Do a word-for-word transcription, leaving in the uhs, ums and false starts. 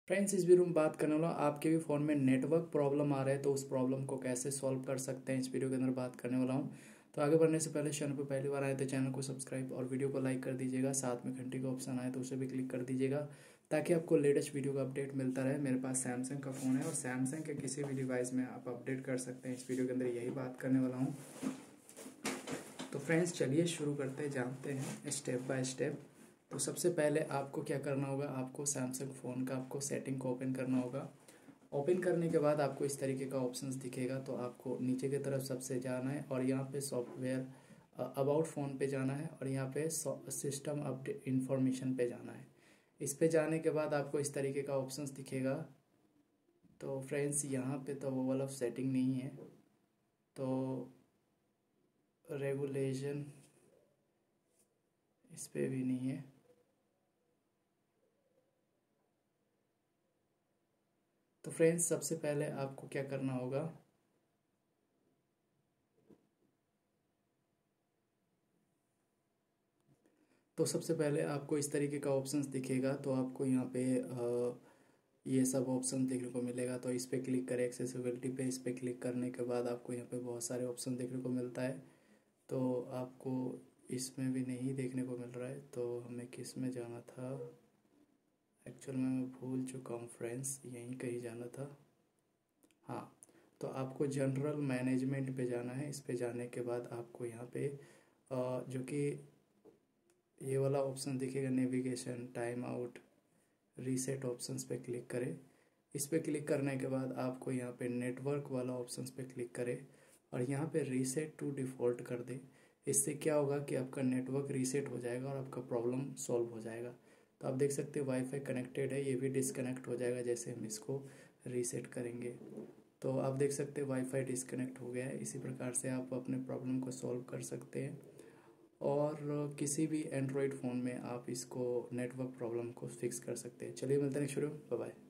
Friends, इस video में बात करने वाला हूँ आपके भी फ़ोन में नेटवर्क प्रॉब्लम आ रहा है तो उस प्रॉब्लम को कैसे सॉल्व कर सकते हैं, इस वीडियो के अंदर बात करने वाला हूँ। तो आगे बढ़ने से पहले चैनल पर पहली बार आए तो चैनल को सब्सक्राइब और वीडियो को लाइक कर दीजिएगा। साथ में घंटी का ऑप्शन आए तो उसे भी क्लिक कर दीजिएगा ताकि आपको लेटेस्ट वीडियो का अपडेट मिलता रहे। मेरे पास सैमसंग का फ़ोन है और सैमसंग के किसी भी डिवाइस में आप अपडेट कर सकते हैं। इस वीडियो के अंदर यही बात करने वाला हूँ। तो फ्रेंड्स, चलिए शुरू करते हैं, जानते हैं स्टेप बाय स्टेप। तो सबसे पहले आपको क्या करना होगा, आपको सैमसंग फ़ोन का आपको सेटिंग को ओपन करना होगा। ओपन करने के बाद आपको इस तरीके का ऑप्शंस दिखेगा, तो आपको नीचे की तरफ सबसे जाना है और यहाँ पे सॉफ्टवेयर अबाउट फ़ोन पे जाना है और यहाँ पे सिस्टम अपडेट इंफॉर्मेशन पे जाना है। इस पे जाने के बाद आपको इस तरीके का ऑप्शंस दिखेगा। तो फ्रेंड्स, यहाँ पे तो वो वाला सेटिंग नहीं है, तो रेगुलेशन इस पे भी नहीं है। तो फ्रेंड्स, सबसे पहले आपको क्या करना होगा, तो सबसे पहले आपको इस तरीके का ऑप्शंस दिखेगा। तो आपको यहाँ पे आ, ये सब ऑप्शन देखने को मिलेगा। तो इस पर क्लिक करें, एक्सेसिबिलिटी पे। इस पर क्लिक करने के बाद आपको यहाँ पे बहुत सारे ऑप्शन देखने को मिलता है। तो आपको इसमें भी नहीं देखने को मिल रहा है, तो हमें किस में जाना था, एक्चुअल में मैं भूल चुका हूँ फ्रेंड्स, यहीं कहीं जाना था। हाँ, तो आपको जनरल मैनेजमेंट पे जाना है। इस पे जाने के बाद आपको यहाँ पे जो कि ये वाला ऑप्शन दिखेगा, navigation, time out, reset options पे क्लिक करें। इस पे क्लिक करने के बाद आपको यहाँ पे नेटवर्क वाला ऑप्शंस पे क्लिक करें और यहाँ पे रीसेट टू डिफ़ॉल्ट कर दे। इससे क्या होगा कि आपका नेटवर्क रीसेट हो जाएगा और आपका प्रॉब्लम सॉल्व हो जाएगा। तो आप देख सकते हैं वाईफाई कनेक्टेड है, ये भी डिसकनेक्ट हो जाएगा जैसे हम इसको रीसेट करेंगे। तो आप देख सकते हैं वाईफाई डिसकनेक्ट हो गया है। इसी प्रकार से आप अपने प्रॉब्लम को सॉल्व कर सकते हैं और किसी भी एंड्रॉयड फ़ोन में आप इसको नेटवर्क प्रॉब्लम को फिक्स कर सकते हैं। चलिए मिलते हैं, शुरू, बाय बाय।